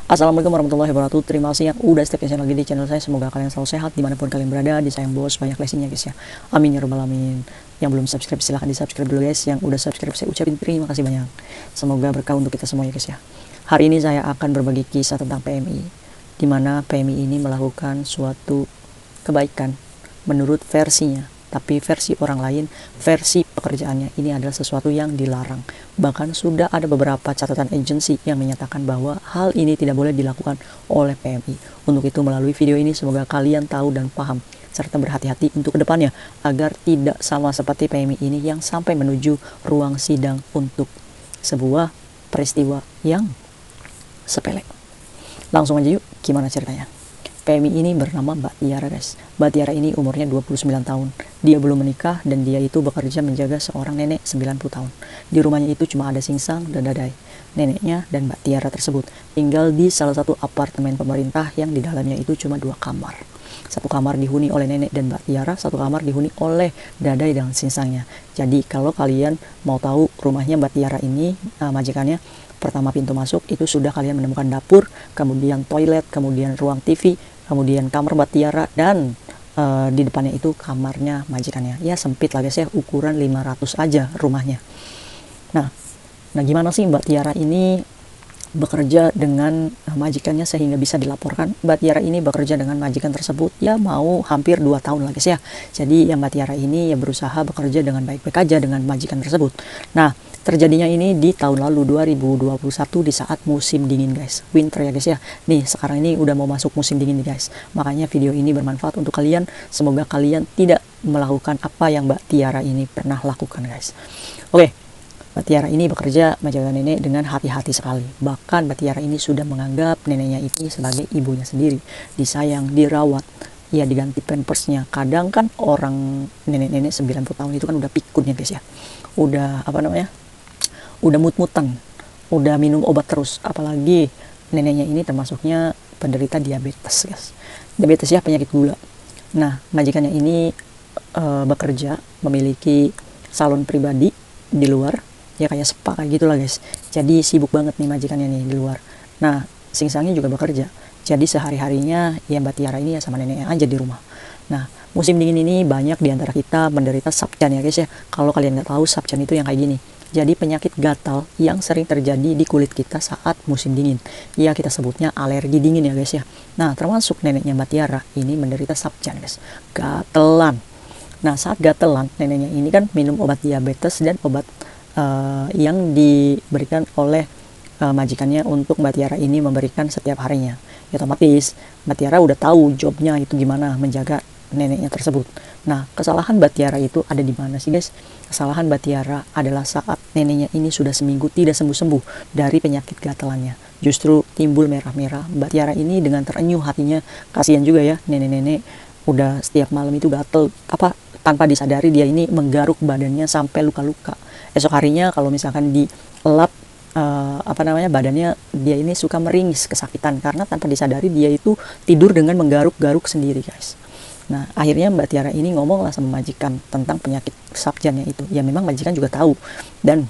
Assalamualaikum warahmatullahi wabarakatuh. Terima kasih yang udah stay lagi di channel saya. Semoga kalian selalu sehat dimanapun kalian berada. Disayang bos, banyak blessingnya guys ya. Amin ya rabbal alamin. Yang belum subscribe silahkan di subscribe dulu guys. Yang udah subscribe saya ucapin terima kasih banyak. Semoga berkah untuk kita semua ya guys ya. Hari ini saya akan berbagi kisah tentang PMI, dimana PMI ini melakukan suatu kebaikan menurut versinya, tapi versi orang lain, versi pekerjaannya ini adalah sesuatu yang dilarang. Bahkan sudah ada beberapa catatan agensi yang menyatakan bahwa hal ini tidak boleh dilakukan oleh PMI. Untuk itu melalui video ini semoga kalian tahu dan paham serta berhati-hati untuk kedepannya agar tidak sama seperti PMI ini yang sampai menuju ruang sidang untuk sebuah peristiwa yang sepele. Langsung aja yuk, gimana ceritanya? PMI ini bernama Mbak Tiara guys. Mbak Tiara ini umurnya 29 tahun. Dia belum menikah dan dia itu bekerja menjaga seorang nenek 90 tahun. Di rumahnya itu cuma ada singsang dan dadai. Neneknya dan Mbak Tiara tersebut tinggal di salah satu apartemen pemerintah yang di dalamnya itu cuma 2 kamar. Satu kamar dihuni oleh nenek dan Mbak Tiara, satu kamar dihuni oleh dadai dan singsangnya. Jadi kalau kalian mau tahu rumahnya Mbak Tiara ini, majikannya, pertama pintu masuk itu sudah kalian menemukan dapur, kemudian toilet, kemudian ruang TV, kemudian kamar Mbak Tiara, dan di depannya itu kamarnya majikannya. Ya sempit lah guys ya, ukuran 500 aja rumahnya. Nah gimana sih Mbak Tiara ini bekerja dengan majikannya sehingga bisa dilaporkan? Mbak Tiara ini bekerja dengan majikan tersebut ya mau hampir 2 tahun lah guys ya. Jadi yang Mbak Tiara ini ya berusaha bekerja dengan baik-baik aja dengan majikan tersebut. Nah terjadinya ini di tahun lalu 2021 di saat musim dingin guys, winter ya guys ya. Nih sekarang ini udah mau masuk musim dingin nih guys, makanya video ini bermanfaat untuk kalian. Semoga kalian tidak melakukan apa yang Mbak Tiara ini pernah lakukan guys. Oke, Mbak Tiara ini bekerja menjaga nenek dengan hati-hati sekali. Bahkan Mbak Tiara ini sudah menganggap neneknya ini sebagai ibunya sendiri, disayang, dirawat, ya diganti pampersnya. Kadang kan orang nenek-nenek 90 tahun itu kan udah pikun ya guys ya, udah apa namanya, udah mut-mutan, udah minum obat terus. Apalagi neneknya ini termasuknya penderita diabetes guys. Diabetes ya, penyakit gula. Nah majikannya ini bekerja memiliki salon pribadi di luar, ya kayak spa kayak gitulah guys. Jadi sibuk banget nih majikannya nih di luar. Nah singsangnya juga bekerja. Jadi sehari-harinya ya Mbak Tiara ini ya sama neneknya aja di rumah. Nah musim dingin ini banyak diantara kita menderita sabcan ya guys ya. Kalau kalian nggak tahu, sabcan itu yang kayak gini. Jadi penyakit gatal yang sering terjadi di kulit kita saat musim dingin. Ya kita sebutnya alergi dingin ya guys ya. Nah termasuk neneknya Mbak Tiara ini menderita sabcan guys, gatelan. Nah saat gatelan neneknya ini kan minum obat diabetes dan obat yang diberikan oleh majikannya untuk Mbak Tiara ini memberikan setiap harinya. Ya, otomatis Mbak Tiara udah tahu jobnya itu gimana menjaga neneknya tersebut. Nah kesalahan Mbak Tiara itu ada di mana sih guys? Kesalahan Mbak Tiara adalah saat neneknya ini sudah seminggu tidak sembuh-sembuh dari penyakit gatelannya, justru timbul merah-merah. Mbak Tiara ini dengan terenyuh hatinya, kasihan juga ya nenek-nenek udah setiap malam itu gatel, apa tanpa disadari dia ini menggaruk badannya sampai luka-luka. Esok harinya kalau misalkan dilap badannya, dia ini suka meringis kesakitan karena tanpa disadari dia itu tidur dengan menggaruk-garuk sendiri guys. Nah akhirnya Mbak Tiara ini ngomong lah sama majikan tentang penyakit sabjannya itu. Ya memang majikan juga tahu dan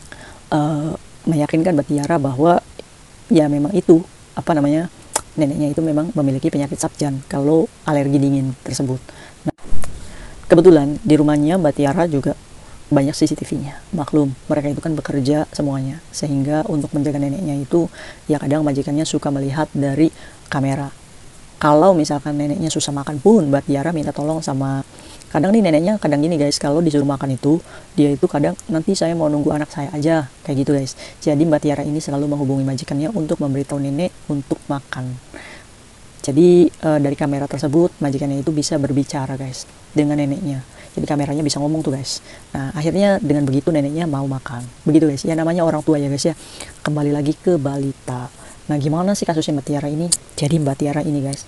meyakinkan Mbak Tiara bahwa ya memang itu neneknya itu memang memiliki penyakit sabjan kalau alergi dingin tersebut. Nah, kebetulan di rumahnya Mbak Tiara juga banyak CCTV-nya. Maklum mereka itu kan bekerja semuanya, sehingga untuk menjaga neneknya itu ya kadang majikannya suka melihat dari kamera. Kalau misalkan neneknya susah makan pun Mbak Tiara minta tolong sama, kadang nih neneknya kadang gini guys, kalau disuruh makan itu dia itu kadang nanti saya mau nunggu anak saya aja kayak gitu guys. Jadi Mbak Tiara ini selalu menghubungi majikannya untuk memberitahu nenek untuk makan. Jadi dari kamera tersebut majikannya itu bisa berbicara guys dengan neneknya. Jadi kameranya bisa ngomong tuh guys. Nah akhirnya dengan begitu neneknya mau makan. Begitu guys ya, namanya orang tua ya guys ya. Kembali lagi ke balita. Nah gimana sih kasusnya Mbak Tiara ini? Jadi Mbak Tiara ini guys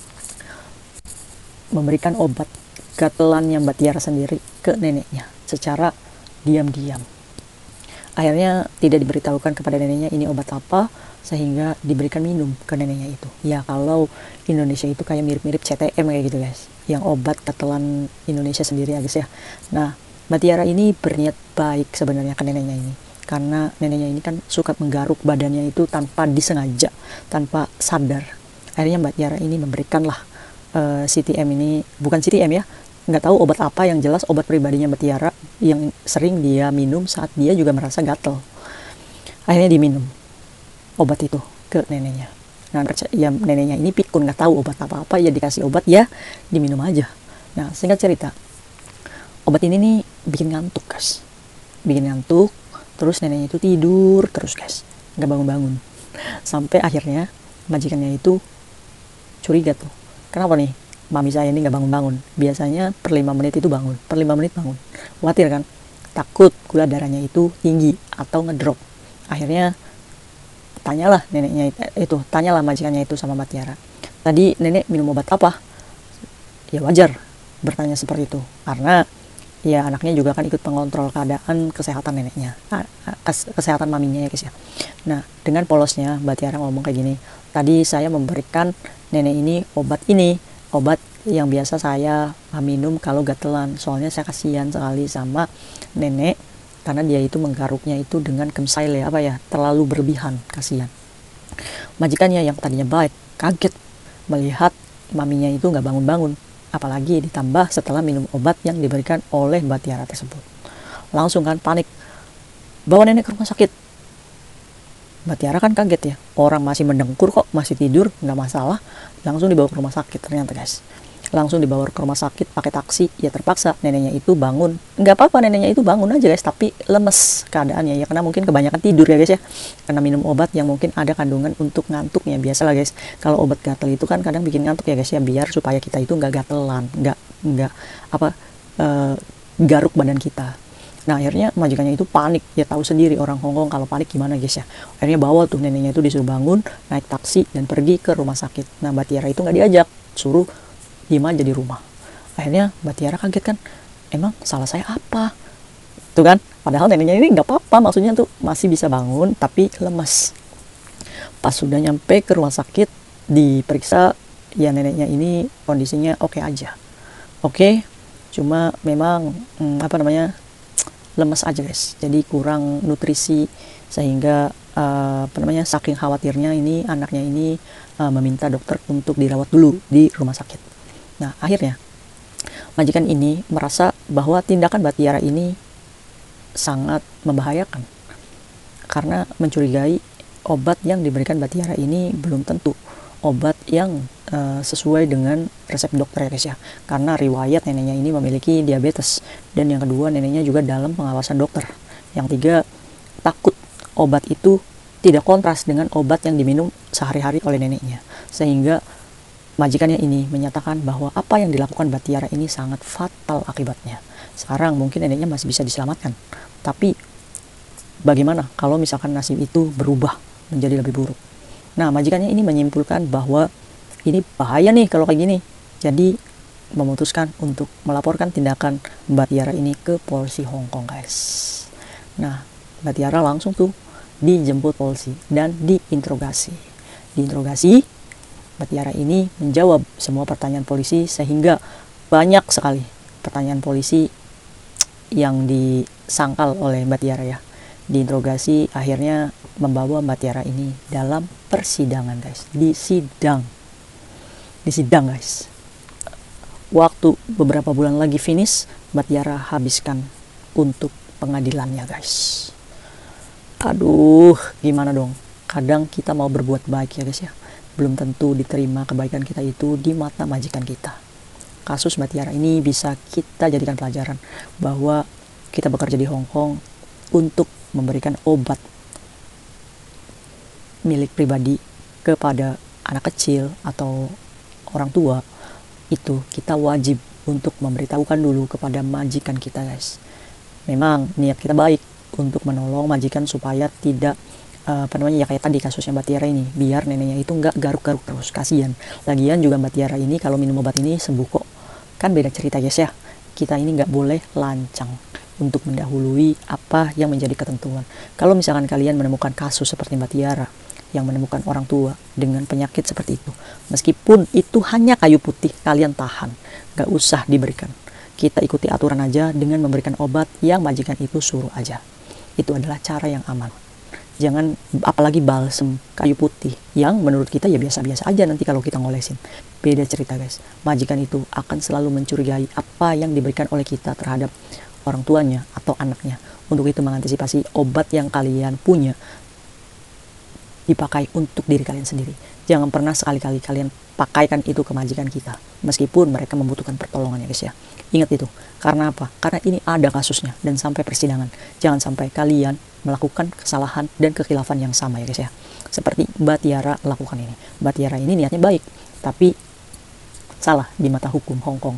memberikan obat gatelannya Mbak Tiara sendiri ke neneknya secara diam-diam. Akhirnya tidak diberitahukan kepada neneknya ini obat apa, sehingga diberikan minum ke neneknya itu. Ya kalau Indonesia itu kayak mirip-mirip CTM kayak gitu guys, yang obat gatelan Indonesia sendiri ya guys ya. Nah Mbak Tiara ini berniat baik sebenarnya ke neneknya ini. karena neneknya ini kan suka menggaruk badannya itu tanpa disengaja, tanpa sadar. Akhirnya Mbak Tiara ini memberikanlah CTM ini, bukan CTM ya, nggak tahu obat apa, yang jelas obat pribadinya Mbak Tiara yang sering dia minum saat dia juga merasa gatel. Akhirnya diminum obat itu ke neneknya. Nah, ya neneknya ini pikun, nggak tahu obat apa-apa, ya dikasih obat, ya diminum aja. Nah, singkat cerita, obat ini nih bikin ngantuk guys, bikin ngantuk, terus neneknya itu tidur terus guys, nggak bangun-bangun. Sampai akhirnya majikannya itu curiga tuh, kenapa nih mami saya ini nggak bangun-bangun, biasanya per 5 menit itu bangun, per 5 menit bangun. Khawatir kan, takut gula darahnya itu tinggi atau ngedrop. Akhirnya tanyalah neneknya itu, tanyalah majikannya itu sama Mbak Tiara, tadi nenek minum obat apa? Ya wajar bertanya seperti itu, karena ya anaknya juga kan ikut mengontrol keadaan kesehatan neneknya, kesehatan maminya ya guys ya. Nah, dengan polosnya Mbak Tiara ngomong kayak gini, tadi saya memberikan nenek ini, obat yang biasa saya minum kalau gatelan, soalnya saya kasihan sekali sama nenek karena dia itu menggaruknya itu dengan kemsaile, terlalu berlebihan, kasihan. Majikannya yang tadinya baik kaget melihat maminya itu nggak bangun-bangun, apalagi ditambah setelah minum obat yang diberikan oleh Mbak Tiara tersebut. Langsung kan panik, bawa nenek ke rumah sakit. Mbak Tiara kan kaget ya, orang masih mendengkur kok, masih tidur, nggak masalah, langsung dibawa ke rumah sakit. Ternyata guys, langsung dibawa ke rumah sakit pakai taksi. Ya terpaksa neneknya itu bangun, nggak apa-apa neneknya itu bangun aja guys, tapi lemes keadaannya ya, karena mungkin kebanyakan tidur ya guys ya, karena minum obat yang mungkin ada kandungan untuk ngantuknya. Biasalah guys, kalau obat gatel itu kan kadang bikin ngantuk ya guys ya, biar supaya kita itu nggak gatelan, nggak garuk badan kita. Nah, akhirnya majikannya itu panik, ya tahu sendiri orang Hongkong kalau panik gimana guys ya. Akhirnya bawa tuh neneknya itu, disuruh bangun, naik taksi dan pergi ke rumah sakit. Nah, Mbak Tiara itu nggak diajak, suruh diem aja di rumah. Akhirnya Mbak Tiara kaget kan, emang salah saya apa? Tuh kan, padahal neneknya ini nggak apa-apa, maksudnya tuh masih bisa bangun tapi lemas. Pas sudah nyampe ke rumah sakit, diperiksa, ya neneknya ini kondisinya oke aja. Oke, cuma memang lemes aja guys, jadi kurang nutrisi, sehingga saking khawatirnya ini anaknya ini meminta dokter untuk dirawat dulu di rumah sakit. Nah, akhirnya majikan ini merasa bahwa tindakan Mbak Tiara ini sangat membahayakan, karena mencurigai obat yang diberikan Mbak Tiara ini belum tentu obat yang sesuai dengan resep dokter ya guys ya, karena riwayat neneknya ini memiliki diabetes, dan yang kedua neneknya juga dalam pengawasan dokter, yang tiga takut obat itu tidak kontras dengan obat yang diminum sehari-hari oleh neneknya, sehingga majikannya ini menyatakan bahwa apa yang dilakukan Mbak Tiara ini sangat fatal akibatnya. Sekarang mungkin neneknya masih bisa diselamatkan, tapi bagaimana kalau misalkan nasib itu berubah menjadi lebih buruk? Nah, majikannya ini menyimpulkan bahwa ini bahaya nih kalau kayak gini. Jadi memutuskan untuk melaporkan tindakan Mbak Tiara ini ke polisi Hongkong guys. Nah, Mbak Tiara langsung tuh dijemput polisi dan diinterogasi. Diinterogasi, Mbak Tiara ini menjawab semua pertanyaan polisi, sehingga banyak sekali pertanyaan polisi yang disangkal oleh Mbak Tiara ya. Diinterogasi, akhirnya membawa Mbak Tiara ini dalam persidangan guys, di sidang guys. Waktu beberapa bulan lagi finish, Mbak Tiara habiskan untuk pengadilannya guys. Aduh, gimana dong, kadang kita mau berbuat baik ya guys ya, belum tentu diterima kebaikan kita itu di mata majikan kita. Kasus Mbak Tiara ini bisa kita jadikan pelajaran bahwa kita bekerja di Hongkong untuk memberikan obat milik pribadi kepada anak kecil atau orang tua, itu kita wajib untuk memberitahukan dulu kepada majikan kita guys. Memang niat kita baik untuk menolong majikan supaya tidak ya kayak tadi kasusnya Mbak Tiara ini, biar neneknya itu nggak garuk-garuk terus, kasihan. Lagian juga Mbak Tiara ini kalau minum obat ini sembuh kok, kan beda cerita guys ya. Kita ini nggak boleh lancang untuk mendahului apa yang menjadi ketentuan. Kalau misalkan kalian menemukan kasus seperti Mbak Tiara yang menemukan orang tua dengan penyakit seperti itu, meskipun itu hanya kayu putih, kalian tahan, gak usah diberikan. Kita ikuti aturan aja dengan memberikan obat yang majikan itu suruh aja. itu adalah cara yang aman. Jangan apalagi balsem kayu putih yang menurut kita ya biasa-biasa aja, nanti kalau kita ngolesin. Beda cerita guys. Majikan itu akan selalu mencurigai apa yang diberikan oleh kita terhadap orang tuanya atau anaknya. Untuk itu mengantisipasi, obat yang kalian punya dipakai untuk diri kalian sendiri. Jangan pernah sekali-kali kalian pakaikan itu ke majikan kita, meskipun mereka membutuhkan pertolongan ya guys ya. Ingat itu. Karena apa? Karena ini ada kasusnya dan sampai persidangan. Jangan sampai kalian melakukan kesalahan dan kekhilafan yang sama ya guys ya. Seperti Mbak Tiara lakukan ini. Mbak Tiara ini niatnya baik, tapi salah di mata hukum Hong Kong.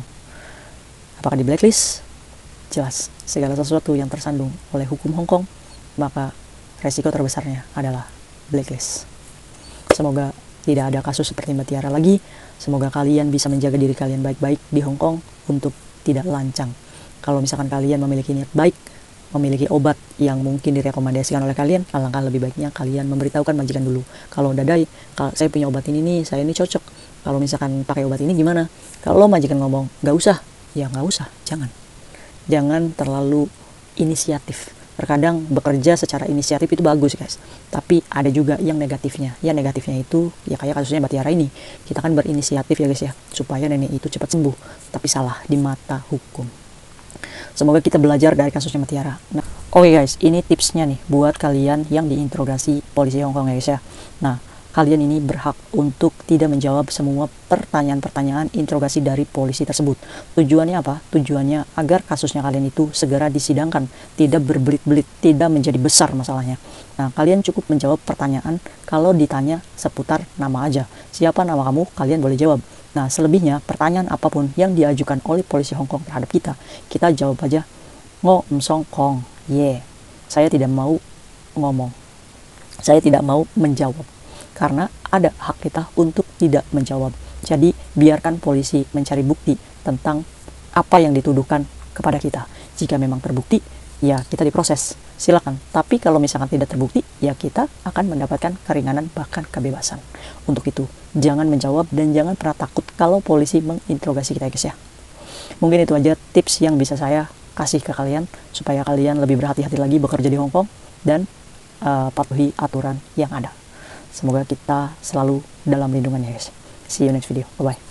Apakah di blacklist? Jelas, segala sesuatu yang tersandung oleh hukum Hong Kong, maka resiko terbesarnya adalah blacklist. Semoga tidak ada kasus seperti Mbak Tiara lagi. Semoga kalian bisa menjaga diri kalian baik-baik di Hong Kong untuk tidak lancang. Kalau misalkan kalian memiliki niat baik, memiliki obat yang mungkin direkomendasikan oleh kalian, alangkah lebih baiknya kalian memberitahukan majikan dulu. Kalau dadai, kalau saya punya obat ini nih, saya ini cocok. Kalau misalkan pakai obat ini gimana? Kalau majikan ngomong, nggak usah, ya nggak usah, jangan. Jangan terlalu inisiatif. Terkadang bekerja secara inisiatif itu bagus guys, tapi ada juga yang negatifnya. Ya negatifnya itu ya kayak kasusnya Mbak Tiara ini. Kita kan berinisiatif ya guys ya, supaya nenek itu cepat sembuh, tapi salah di mata hukum. Semoga kita belajar dari kasusnya Mbak Tiara. Nah, oke guys, ini tipsnya nih buat kalian yang diinterogasi polisi Hong Kong ya guys ya. Nah, kalian ini berhak untuk tidak menjawab semua pertanyaan-pertanyaan interogasi dari polisi tersebut. Tujuannya apa? Tujuannya agar kasusnya kalian itu segera disidangkan, tidak berbelit-belit, tidak menjadi besar masalahnya. Nah, kalian cukup menjawab pertanyaan kalau ditanya seputar nama aja. Siapa nama kamu? Kalian boleh jawab. Nah, selebihnya pertanyaan apapun yang diajukan oleh polisi Hong Kong terhadap kita jawab aja ngo song kong. Saya tidak mau ngomong. Saya tidak mau menjawab. Karena ada hak kita untuk tidak menjawab. Jadi biarkan polisi mencari bukti tentang apa yang dituduhkan kepada kita. Jika memang terbukti, ya kita diproses, silakan. Tapi kalau misalkan tidak terbukti, ya kita akan mendapatkan keringanan bahkan kebebasan. Untuk itu, jangan menjawab dan jangan pernah takut kalau polisi menginterogasi kita guys ya. Mungkin itu aja tips yang bisa saya kasih ke kalian supaya kalian lebih berhati-hati lagi bekerja di Hong Kong dan patuhi aturan yang ada. Semoga kita selalu dalam lindungan ya guys. See you next video. Bye-bye.